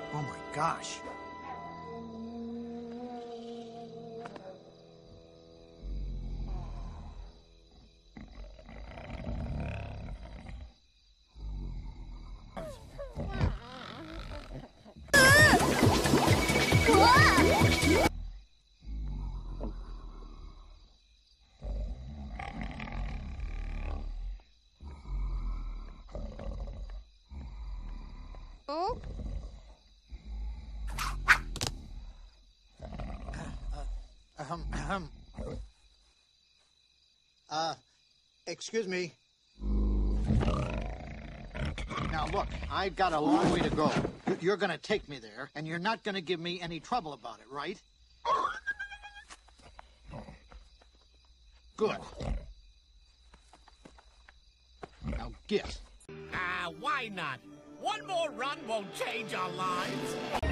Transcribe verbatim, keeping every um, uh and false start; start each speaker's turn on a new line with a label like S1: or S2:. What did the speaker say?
S1: Oh my gosh.
S2: Oh?
S1: Um, um. Uh, excuse me. Now look, I've got a long way to go. You're gonna take me there, and you're not gonna give me any trouble about it, right? Good. Now get.
S3: Ah, uh, why not? One more run won't change our lives.